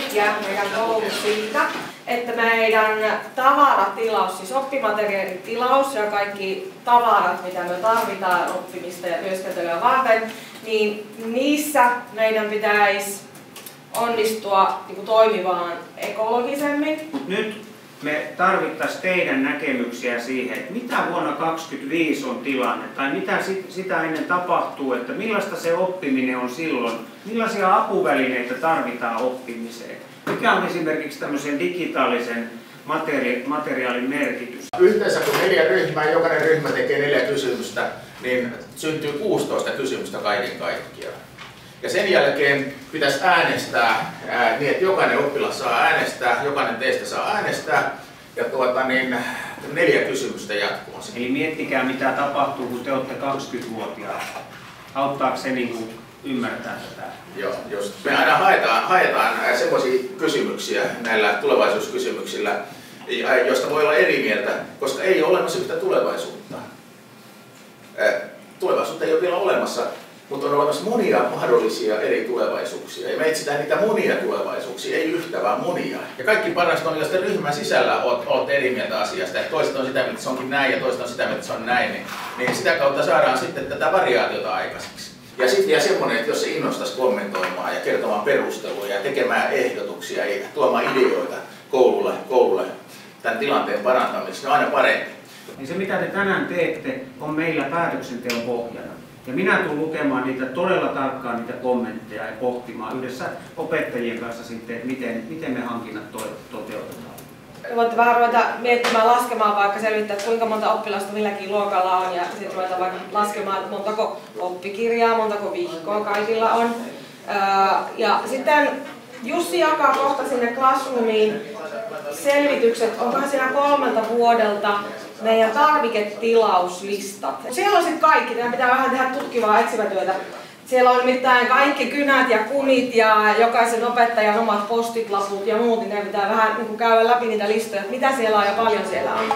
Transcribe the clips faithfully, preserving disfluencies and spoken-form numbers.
pyrkiä meidän koulussa siitä, että meidän tavaratilaus, siis oppimateriaalitilaus ja kaikki tavarat, mitä me tarvitaan oppimista ja työskentelyä varten, niin niissä meidän pitäisi onnistua niin kuin toimimaan ekologisemmin. Nyt me tarvittaisiin teidän näkemyksiä siihen, että mitä vuonna kaksituhattakaksikymmentäviisi on tilanne, tai mitä sitä ennen tapahtuu, että millaista se oppiminen on silloin, millaisia apuvälineitä tarvitaan oppimiseen, mikä on esimerkiksi tämmöisen digitaalisen materi- materiaalin merkitys. Yhteensä kun neljä ryhmää, jokainen ryhmä tekee neljä kysymystä, niin syntyy kuusitoista kysymystä kaiken kaikkiaan. Ja sen jälkeen pitäisi äänestää ää, niin, että jokainen oppilas saa äänestää, jokainen teistä saa äänestää ja tuota, niin, neljä kysymystä jatkuvasti. Eli miettikää mitä tapahtuu, kun te olette kaksikymmentävuotiaat. Auttaako se niin kuin ymmärtää tätä? Joo, just. Me aina haetaan, haetaan semmoisia kysymyksiä näillä tulevaisuuskysymyksillä, joista voi olla eri mieltä, koska ei ole olemassa yhtä tulevaisuutta. Tulevaisuutta ei ole vielä olemassa. Mutta on olemassa monia mahdollisia eri tulevaisuuksia. Ja me etsitään niitä monia tulevaisuuksia, ei yhtä, vaan monia. Ja kaikki parasta on, jos te ryhmän sisällä olette eri mieltä asiasta. Että toiset on sitä mieltä, että se onkin näin ja toiset on sitä mieltä, että se on näin. Niin, niin sitä kautta saadaan sitten tätä variaatiota aikaiseksi. Ja sitten vielä semmoinen, että jos se innostaisi kommentoimaan ja kertomaan perusteluja ja tekemään ehdotuksia ja tuomaan ideoita koululle, koululle tämän tilanteen parantamiseksi, niin on aina parempi. Niin se mitä te tänään teette on meillä päätöksenteon pohjana. Ja minä tulen lukemaan niitä todella tarkkaan niitä kommentteja ja pohtimaan yhdessä opettajien kanssa sitten, että miten, miten me hankinnat to toteutetaan. Voitte vähän ruveta miettimään, laskemaan vaikka selvittää, että kuinka monta oppilasta milläkin luokalla on ja sitten ruveta vaikka laskemaan, että montako oppikirjaa, montako vihkoa kaikilla on. Ja sitten Jussi jakaa kohta sinne Classroomiin selvitykset, onkohan siinä kolmelta vuodelta meidän tarviketilauslistat. Siellä on sitten kaikki, teidän pitää vähän tehdä tutkivaa etsimätyötä. Siellä on nimittäin kaikki kynät ja kumit ja jokaisen opettajan omat postitlaput ja muut, niin ne pitää vähän niin kuin käydä läpi niitä listoja, että mitä siellä on ja paljon siellä on.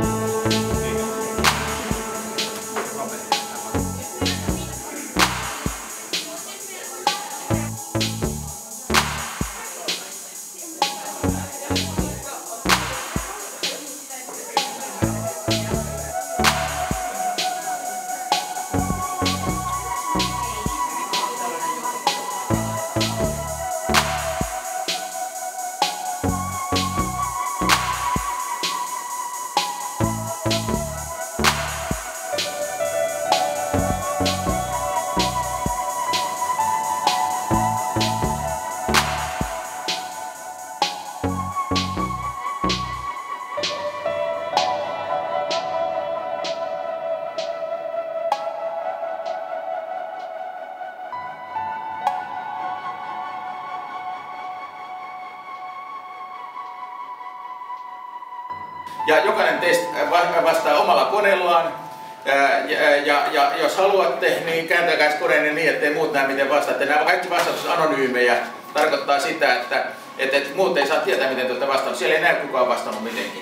Ja jokainen teistä vastaa omalla koneellaan. Ja, ja, ja jos haluatte, niin kääntäkää koneenne niin, ettei muut näe miten vastaatte. Nämä kaikki vastaukset anonyymejä. Tarkoittaa sitä, että, että, että muut ei saa tietää miten te olette vastannut. Siellä ei näy kukaan on vastannut mitenkin.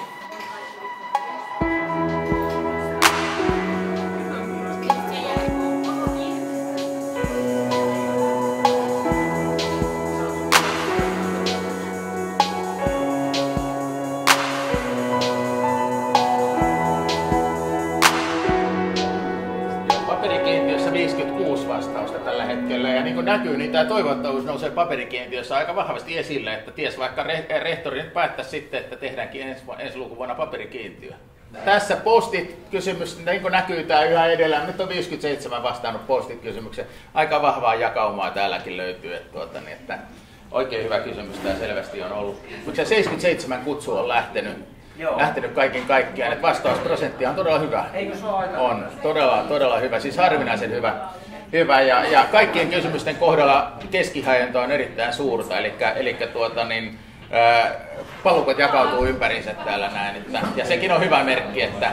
viisikymmentäkuusi vastausta tällä hetkellä ja niin kuin näkyy, niin tämä toivottavuus nousee paperikiintiössä aika vahvasti esille, että ties vaikka rehtori nyt päättäisi sitten, että tehdäänkin ensi, ensi lukuvuonna paperikiintiö. Tässä postit-kysymys, niin kuin näkyy tämä yhä edelleen, nyt on viisikymmentäseitsemän vastannut postit-kysymyksen, aika vahvaa jakaumaa täälläkin löytyy, että, tuota, niin, että oikein hyvä kysymys tämä selvästi on ollut, mutta se seitsemänkymmentäseitsemän kutsu on lähtenyt. Joo. Lähtenyt kaiken kaikkiaan, että vastausprosenttia on todella hyvä. Eikö se ole aika? On, todella, todella hyvä, siis harvinaisen hyvä. hyvä ja, ja kaikkien kysymysten kohdalla keskihajento on erittäin suurta, eli, eli tuota, niin, ää, palukot jakautuu ympäriinsä täällä näin, että, ja sekin on hyvä merkki, että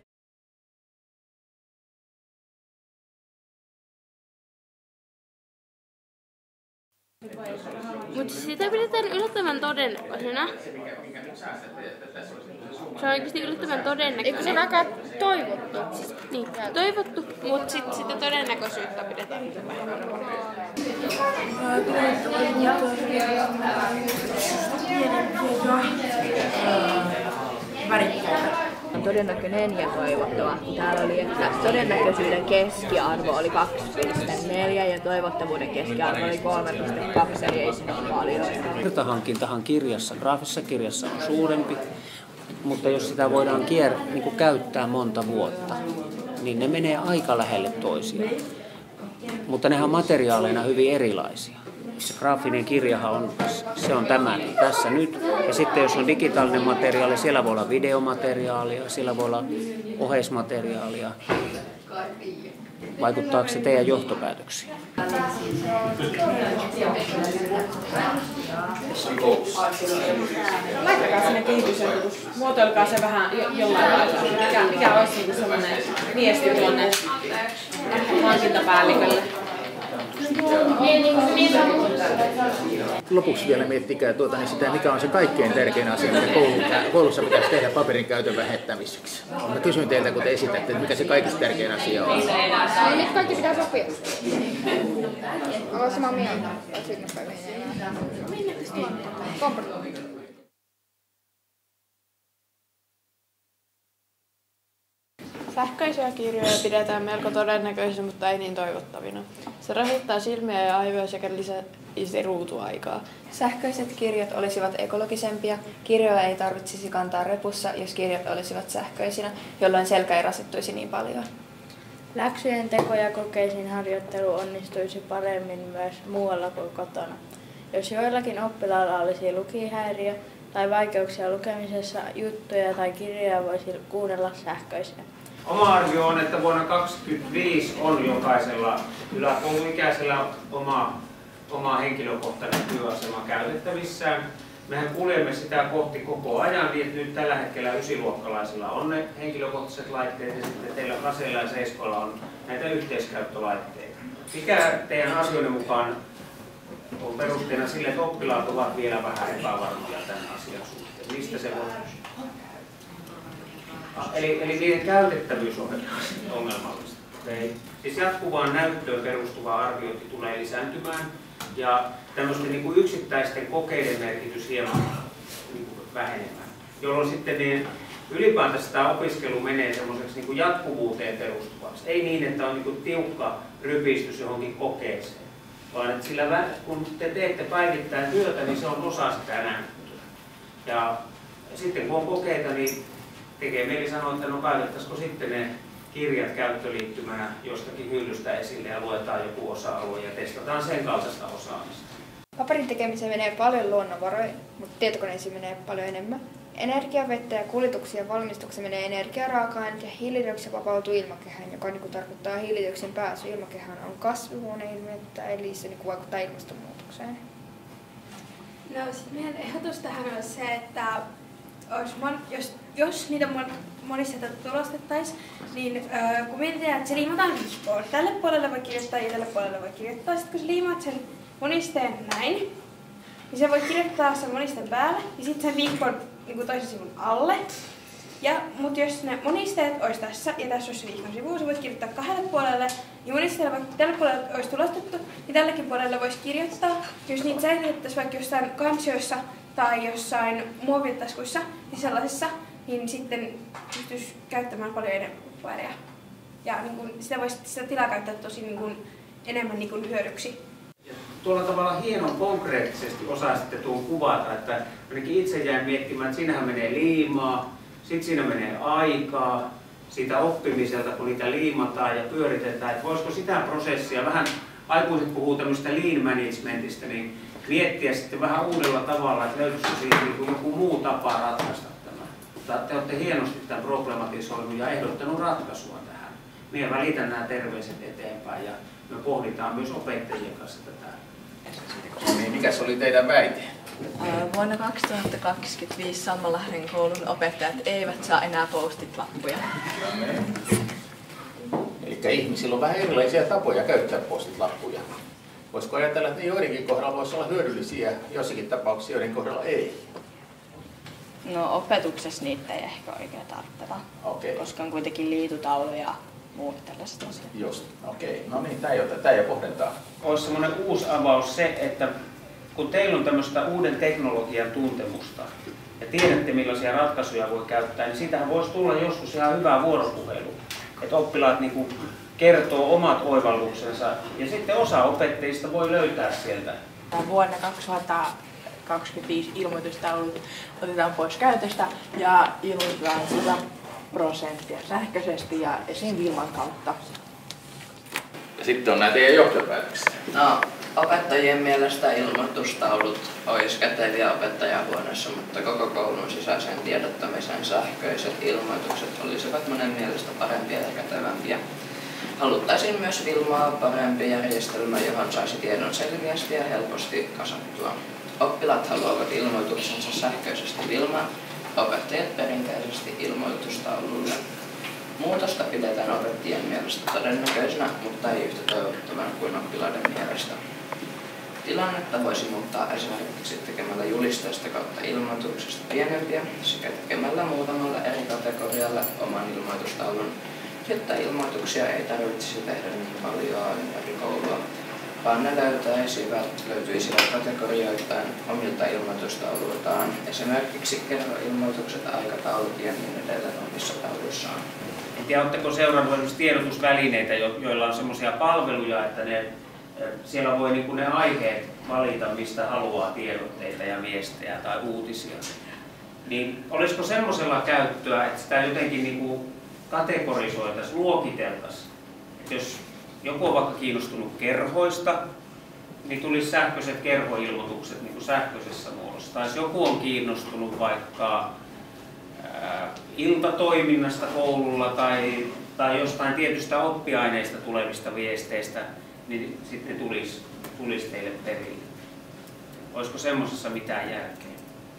mutta sitä pidetään yllättävän todennäköisenä. Se on oikeasti yllättävän todennäköinen. Eikö se on aika toivottu? Siis, niin, toivottu, mutta sitten sitä todennäköisyyttä pidetään vähemmän. On todennäköinen ja toivottava. Täällä oli, että todennäköisyyden keskiarvo oli kaksi pilkku neljä ja toivottavuuden keskiarvo oli kolme pilkku kaksi, eli ei siinä ole paljon. Kertahankintahan kirjassa, graafisessa kirjassa on suurempi, mutta jos sitä voidaan kier- niin kuin käyttää monta vuotta, niin ne menee aika lähelle toisiaan. Mutta nehän on materiaaleina hyvin erilaisia. Se graafinen kirjahan on, se on tämä tässä nyt. Ja sitten jos on digitaalinen materiaali, siellä voi olla videomateriaalia, siellä voi olla oheismateriaalia. Vaikuttaako se teidän johtopäätöksiin? Laittakaa sinne kehitysehdotus. Muotoilkaa se vähän jo- jollain lailla. Mikä, mikä olisi niinku sellainen viesti tuonne hankintapäällikölle? Lopuksi vielä miettikää tuota, niin sitä, mikä on se kaikkein tärkein asia, mitä koulussa pitäisi tehdä paperin käytön vähentämiseksi. Mä kysyn teiltä, kun te esitätte, että mikä se kaikista tärkein asia on. No nyt kaikki pitää sopia. Olen samaa mieltä. Kompromissi. Sähköisiä kirjoja pidetään melko todennäköisinä, mutta ei niin toivottavina. Se rasittaa silmiä ja aivoja sekä lisäisi ruutuaikaa. Sähköiset kirjat olisivat ekologisempia. Kirjoja ei tarvitsisi kantaa repussa, jos kirjat olisivat sähköisinä, jolloin selkä ei rasittuisi niin paljon. Läksyjen teko ja kokeisiin harjoittelu onnistuisi paremmin myös muualla kuin kotona. Jos joillakin oppilailla olisi lukihäiriö tai vaikeuksia lukemisessa, juttuja tai kirjoja voisi kuunnella sähköisenä. Oma arvio on, että vuonna kaksituhattakaksikymmentäviisi on jokaisella yläkouluikäisellä oma, oma henkilökohtainen työasema käytettävissään. Mehän kuljemme sitä kohti koko ajan, niin että nyt tällä hetkellä ysiluokkalaisilla on ne henkilökohtaiset laitteet ja sitten teillä kaseilla ja seiskoilla on näitä yhteiskäyttölaitteita. Mikä teidän asioiden mukaan on perusteena sille, että oppilaat ovat vielä vähän epävarmoja tämän asian suhteen? Mistä se voi? Eli, eli niiden käytettävyys on ongelmallista. Okay. Siis jatkuvaan näyttöön perustuva arviointi tulee lisääntymään ja tämmöisten niin kuin yksittäisten kokeiden merkitys hieman niin kuin vähenemään, jolloin sitten niin ylipäätänsä tämä opiskelu menee semmoiseksi niin kuin jatkuvuuteen perustuvaksi. Ei niin, että on niin kuin tiukka rypistys johonkin kokeeseen, vaan että sillä, kun te teette päivittäin työtä, niin se on osa sitä näyttöä. Ja sitten kun on kokeita, niin tekee mieli sanoa, että no kaivettaisiko sitten ne kirjat käyttöliittymänä jostakin hyllystä esille ja luetaan joku osa-alue ja testataan sen kaltaista osaamista. Paperin tekemiseen menee paljon luonnonvaroja, mutta tietokoneisiin menee paljon enemmän. Energia, vettä ja kuljetuksia valmistukseen menee energia, raaka-aineet ja hiilidioksidi vapautuu ilmakehään, joka niin kuin tarkoittaa hiilidioksidin pääsy ilmakehään on kasvihuoneilmiötä, eli se niin kuin vaikuttaa ilmastonmuutokseen. No sitten meidän ehdotus tähän on se, että olisi mon, jos, jos niitä mon, monisteita tulostettaisiin, niin öö, kun mietitään, että se liimataan vihkoon, tälle puolelle voi kirjoittaa ja tälle puolelle voi kirjoittaa. Sitten kun sä liimaat sen monisteen näin, niin se voi kirjoittaa sen monisteen päälle ja sitten sen vihkon niin kuin toisen sivun alle. Ja, mutta jos ne monisteet olisi tässä ja tässä olisi se vihkon sivu, sä voit kirjoittaa kahdelle puolelle. Ja monisteella vaikka tälle puolelle olisi tulostettu, niin tällekin puolelle voisi kirjoittaa. Jos niitä säilytettäisiin vaikka jossain kansioissa tai jossain muovitaskuissa, niin sellaisessa, niin sitten pystyisi käyttämään paljon enemmän paperia. Ja niin kun, sitä voisi sitä tilaa käyttää tosi niin kun, enemmän niin kun, hyödyksi. Tuolla tavalla hienon konkreettisesti osaisitte tuon kuvata, että ainakin itse jäin miettimään, että siinähän menee liimaa, sitten siinä menee aikaa siitä oppimiselta, kun niitä liimataan ja pyöritetään, että voisiko sitä prosessia, vähän aikuiset puhuu tämmöistä lean managementista, niin miettiä sitten vähän uudella tavalla, että löytyisikö siitä joku muu tapa ratkaista tämä. Te olette hienosti tämän problematisoinut ja ehdottanut ratkaisua tähän. Minä välitän nämä terveiset eteenpäin ja me pohditaan myös opettajien kanssa tätä. Niin, mikäs oli teidän väite? Vuonna kaksituhattakaksikymmentäviisi Sammalahden koulun opettajat eivät saa enää postit-lappuja. Eli ihmisillä on vähän erilaisia tapoja käyttää postit-lappuja. Voisiko ajatella, että joidenkin kohdalla voisi olla hyödyllisiä, jossakin tapauksissa joiden kohdalla ei? No opetuksessa niitä ei ehkä oikein tarvita, okay. Koska on kuitenkin liitutaulu ja muut tällaiset asiat. Just, okei. Okay. No niin, tämä ei ole, tämä ei ole pohdentaa. olisi semmoinen uusi avaus se, että kun teillä on tämmöistä uuden teknologian tuntemusta ja tiedätte millaisia ratkaisuja voi käyttää, niin siitähän voisi tulla joskus ihan hyvää vuoropuhelu. Että oppilaat niin kuin kertoo omat oivalluksensa ja sitten osa opettajista voi löytää sieltä. Vuonna kaksituhattakaksikymmentäviisi ilmoitustaulut otetaan pois käytöstä ja ilmoitetaan sata prosenttia sähköisesti ja esim. Wilman kautta. Ja sitten on näitä teidän johtopäätöksiä. No, opettajien mielestä ilmoitustaulut olisi käteviä opettajahuoneessa, mutta koko koulun sisäisen tiedottamisen sähköiset ilmoitukset olisivat monen mielestä parempia ja kätevämpiä. Haluttaisiin myös Wilmaa parempi järjestelmä, johon saisi tiedon selkeästi ja helposti kasattua. Oppilaat haluavat ilmoituksensa sähköisesti Wilmaan, opettajat perinteisesti ilmoitustaululle. Muutosta pidetään opettajien mielestä todennäköisenä, mutta ei yhtä toivottavana kuin oppilaiden mielestä. Tilannetta voisi muuttaa esimerkiksi tekemällä julisteista kautta ilmoituksesta pienempiä sekä tekemällä muutamalla eri kategorialle oman ilmoitustaulun, jotta ilmoituksia ei tarvitsisi tehdä niin paljon ympäri koulua, vaan ne löytäisivät, löytyisivät kategorioittain omilta ilmoitustauluiltaan, esimerkiksi kerroilmoitukset, aikataulut ja niin edelleen omissa tauluissaan. En tiedä, oletteko seurannut esimerkiksi tiedotusvälineitä, joilla on sellaisia palveluja, että ne, siellä voi niin kuin ne aiheet valita, mistä haluaa tiedotteita ja viestejä tai uutisia. Niin olisiko semmoisella käyttöä, että sitä jotenkin niin kuin kategorisoitaisiin, luokiteltaisiin? Että jos joku on vaikka kiinnostunut kerhoista, niin tulisi sähköiset kerhoilmoitukset niin kuin sähköisessä muodossa. Tai jos joku on kiinnostunut vaikka ää, iltatoiminnasta koululla tai, tai jostain tietystä oppiaineista tulevista viesteistä, niin sitten tulisi, tulisi teille perille. Olisiko semmoisessa mitään järkeä?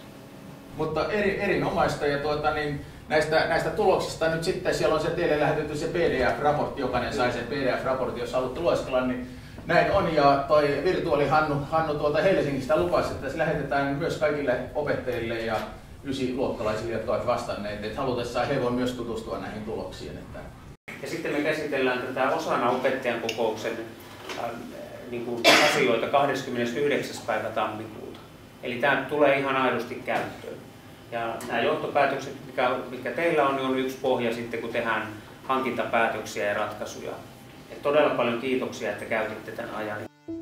Mutta eri, erinomaista ja tuota, niin näistä, näistä tuloksista nyt sitten siellä on se teille lähetetty se P D F-raportti, jokainen sai sen P D F-raportin, jos haluatte lueskella, niin näin on. Ja toi virtuaali Hannu, Hannu tuolta Helsingistä lupasi, että se lähetetään myös kaikille opettajille ja ysiluokkalaisille, jotka ovat vastanneet, että halutessaan he voivat myös tutustua näihin tuloksiin. Että... Ja sitten me käsitellään tätä osana opettajan kokouksen äh, niin kuin asioita kahdeskymmenesyhdeksäs päivä tammikuuta. Eli tämä tulee ihan aidosti käyttöön. Ja nämä johtopäätökset, mikä, mikä teillä on, on yksi pohja sitten, kun tehdään hankintapäätöksiä ja ratkaisuja. Et todella paljon kiitoksia, että käytitte tämän ajan.